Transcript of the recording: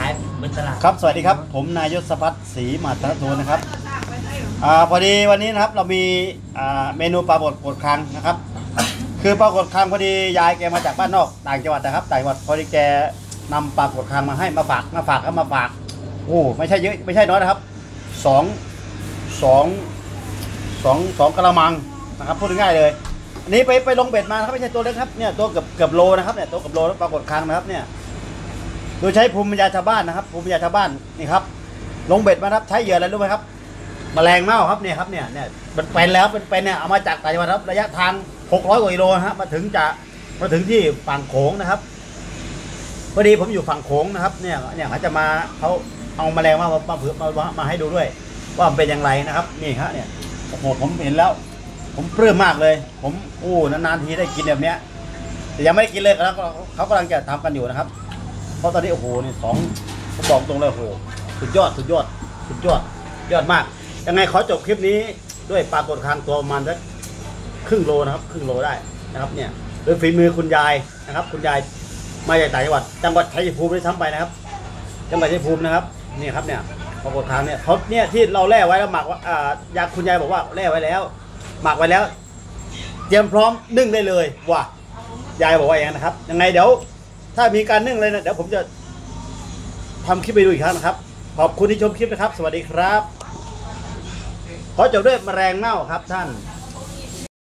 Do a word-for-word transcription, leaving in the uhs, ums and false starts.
ายบนตลาดครับสวัสดีครับผมนายยศพัฒน์ศรีมาตรโทนะครับอ่าพอดีวันนี้นะครับเรามีอ่าเมนูปลาบดกดคังนะครับคือปลากดคังพอดียายแกมาจากบ้านนอกต่างจังหวัดนะครับต่างจังหวัดพอดีแกนำปลากดคังมาให้มาฝากมาฝากก็มาฝากโอ้ไม่ใช่เยอะไม่ใช่น้อยนะครับสองสองสองสองกระมังนะครับพูดง่ายๆเลยอันนี้ไปไปลงเบ็ดมานะครับไม่ใช่ตัวเล็กครับเนี่ยตัวเกือบเกือบโลนะครับเนี่ยตัวเกือบโลแล้วปลากดคังนะครับเนี่ยโดยใช้ภูมิปัญญาชาวบ้านนะครับภูมิปัญญาชาวบ้านนี่ครับลงเบ็ดมาครับใช้เหยื่ออะไรรู้ไหมครับแมลงเม่าครับเนี่ยครับเนี่ยเนี่ยเป็นเป็นแล้วเป็นเป็นเนี่ยเอามาจากต่างจังหวัดครับระยะทางหกร้อยกว่ากิโลนะฮะมาถึงจะมาถึงที่ฝั่งโขงนะครับพอดีผมอยู่ฝั่งโขงนะครับเนี่ยเนี่ยเขาจะมาเขาเอาแมลงมามาเผื่อมามามาให้ดูด้วยว่ามันเป็นอย่างไรนะครับนี่ฮะเนี่ยโอ้โหผมเห็นแล้วผมปลื้มมากเลยผมโอ้นานๆทีได้กินแบบเนี้ยแต่ยังไม่ได้กินเลยครับเขากำลังจะทำกันอยู่นะครับเพราะตอนนี้โอ้โหนี่สองผมบอกตรงเลยโอ้โหสุดยอดสุดยอดสุดยอดยอดมากยังไงขอจบคลิปนี้ด้วยปลากดคังตัวประมาณสักครึ่งโลนะครับครึ่งโลได้นะครับเนี่ยโดยฝีมือคุณยายนะครับคุณยายมาจากต่างจังหวัดจังหวัดชัยภูมิด้วยซ้ำไปนะครับจังหวัดชัยภูมินะครับนี่ครับเนี่ยปลากดคังเนี่ยเขาเนี่ยที่เราแล่ไว้แล้วหมักว่าอ่ายาคุณยายบอกว่าแล่ไว้แล้วหมักไว้แล้วเตรียมพร้อมนึ่งได้เลยว่ายายบอกว่าอย่างนั้นนะครับยังไงเดี๋ยวถ้ามีการนึ่งเลยนะเดี๋ยวผมจะทำคลิปไปดูอีกครั้งนะครับขอบคุณที่ชมคลิปนะครับสวัสดีครับขอจบด้วยแมลงเม่าครับท่าน